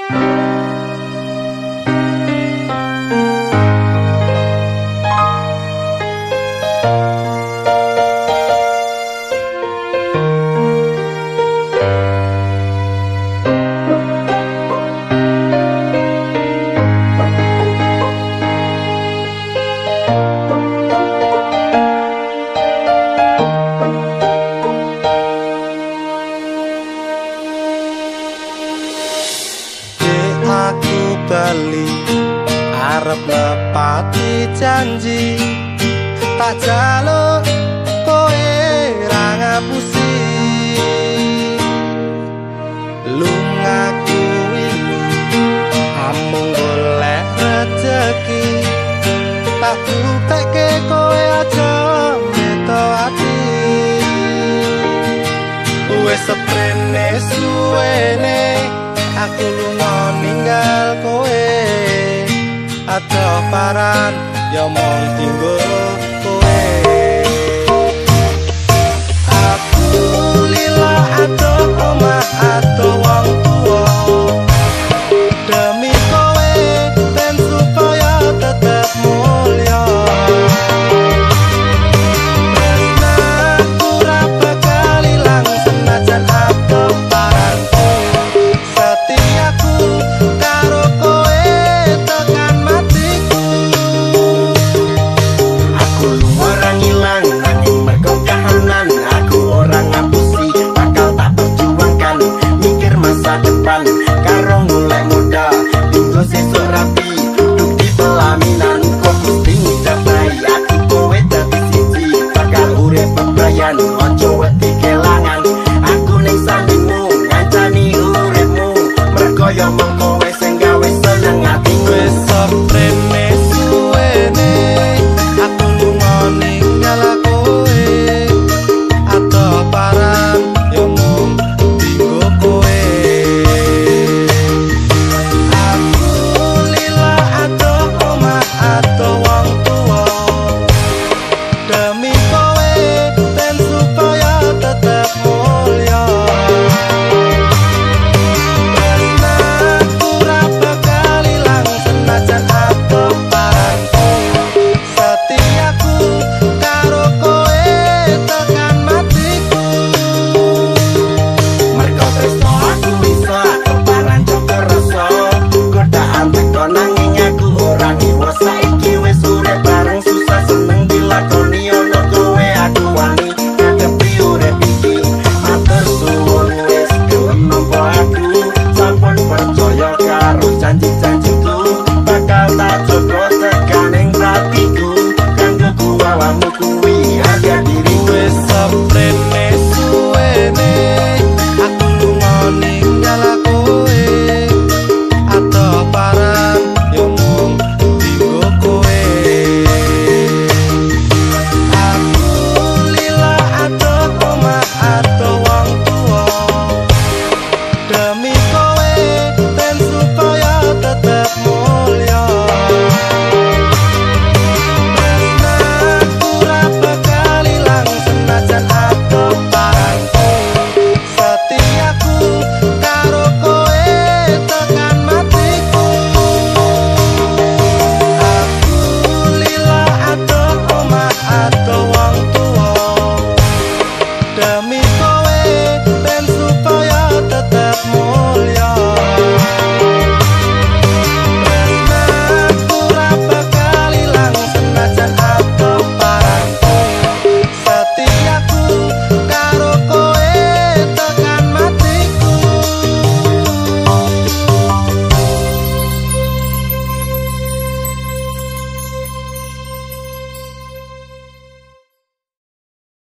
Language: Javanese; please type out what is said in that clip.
Bali arep lepati janji tak jaluk kowe ra ngapusi lungaku ini amung golek rezeki tak buktekke kowe aja meto ati wis seprene suwene aku lunga ninggal kowe adoh paran ya mong tinggo kowe aku lila adoh omah adoh wong tuwa demi kowe ben supaya tetep mulya aku ra bakal ilang senajan adoh paranku setiaku karo kowe tekan matiku aku ora ngilang nanging mergo kahanan aku ora ngapusi bakal tak perjuangkan mikir masa depan karo golek modal dinggo sesuk rapi duduk di pelaminan kok mesti ngecapai aku kowe dadi siji bakal urip bebayan ojo wedi kelangan aku ning sandingmu ngancani uripmu mergo yo mong kowe sing gawe seneng atiku wis seprene suwene aku lunga ninggal kowe adoh paran yo mung dinggo kowe aku lila adoh omah adoh wong tuwa demi kowe ben supaya tetep mulya aku ra bakal ilang senajan adoh paranku setiaku karo kowe tekan matiku mergo tresno aku iso adoh paran joko rasa godaan teko nanging aku ora ngiwas saiki wis urip bareng susah seneng dilakoni ono kowe aku wani ngadepi urip iki matur suwun wis gelem nampa aku sampun percaya karo janji-janjiku bakal tak jogo tekaning hatiku kanggo kuwawamu kuwi harga diri wis seprene suwene aku lunga ninggal kowe adoh paran yo mung dinggo kowe aku lila adoh omah adoh wong tuwa demi